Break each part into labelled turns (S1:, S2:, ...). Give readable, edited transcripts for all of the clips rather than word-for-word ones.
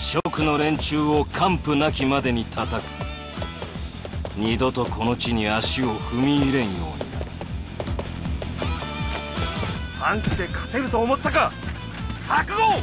S1: 蜀の連中を完膚なきまでに叩く。二度とこの地に足を踏み入れんように。
S2: 短期で勝てると思ったか。覚悟。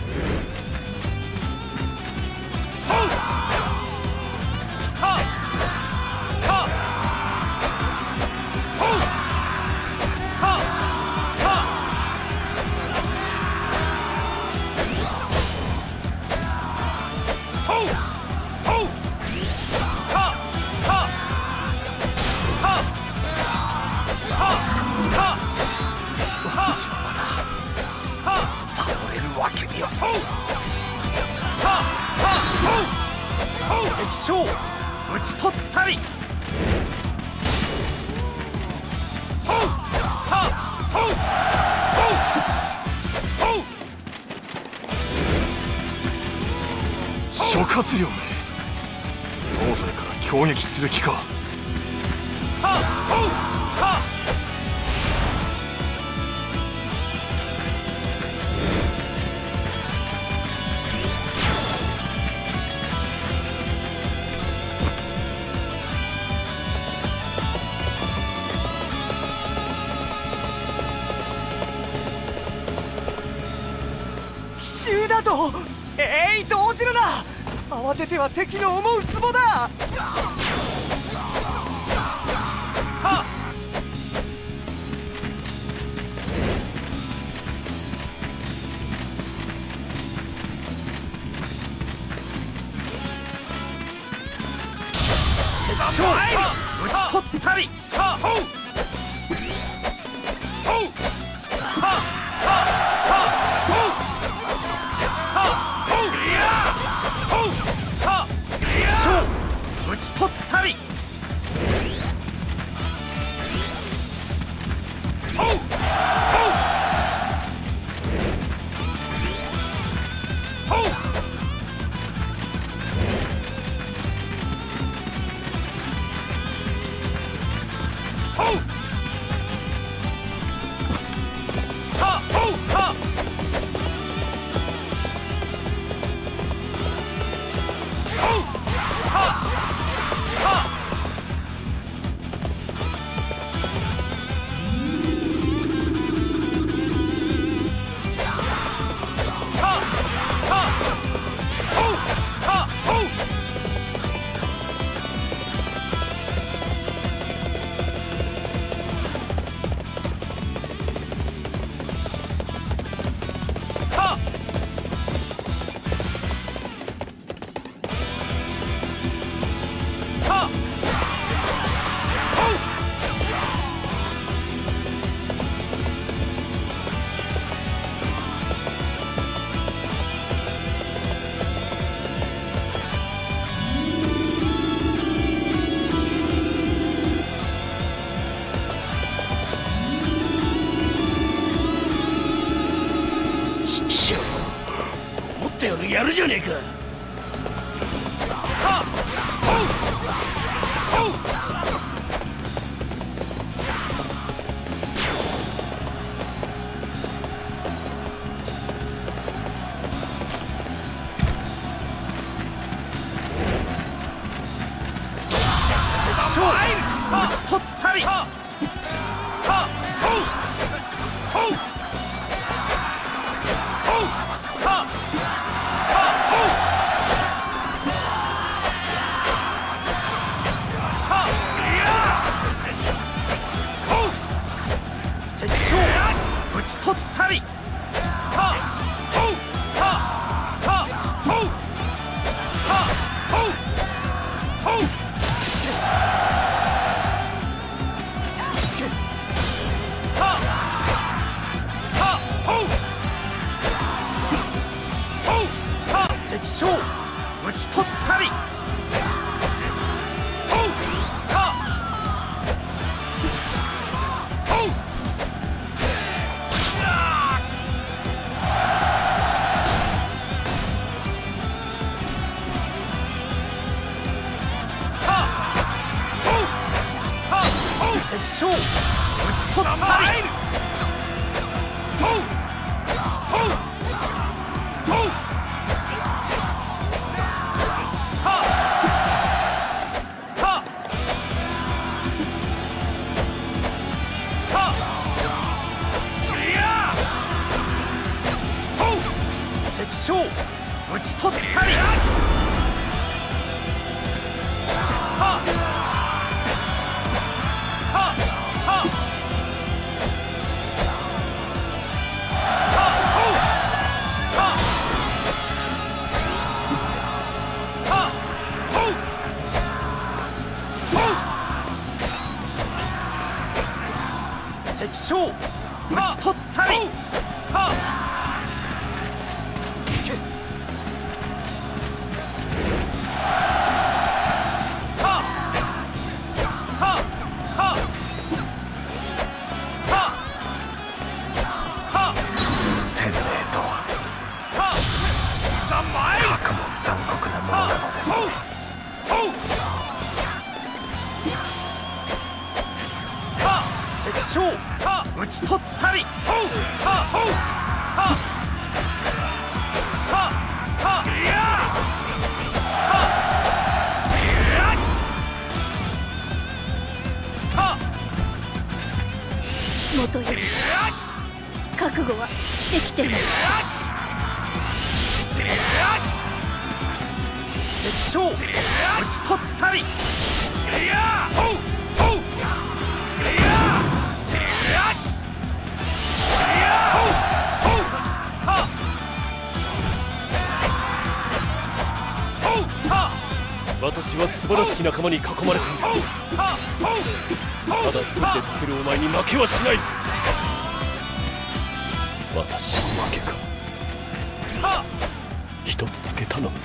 S3: 私はまだ倒れるわけには。
S2: 敵将討ち取ったり。
S3: 諸葛亮め、東西から攻撃する気か。
S4: 奇襲だと。動じるな。慌てては敵の思うツボだ。
S2: 敵将討ち取ったり。討ち取ったり。
S3: やるじゃねえか。
S2: 敵将討ち取ったり。討ち取ったり。敵将討ち取ったり。敵将討ち取ったり。 将討ち取ったり。ははは敵将討ち取ったり。は
S3: 天命とはかくも残酷なものなのですね。
S2: 敵将討ち取ったり。
S5: 元より覚悟はできてるのです。
S2: 敵将討ち取ったり。
S6: 私は素晴らしき仲間に囲まれている。ただ一人で立てるお前に負けはしない。私の負けか。一つだけ頼む。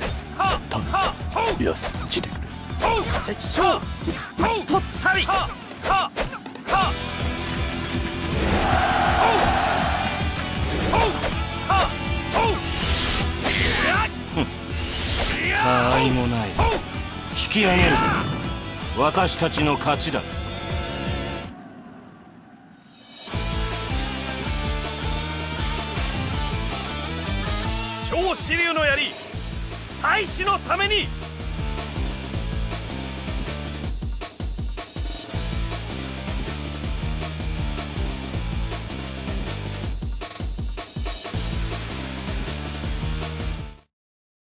S6: 安んじてくれ。
S2: 敵将討ち取ったり。
S1: 他愛もない。引き上げるぞ。私たちの勝ちだ。
S2: 超支流の槍大使のために。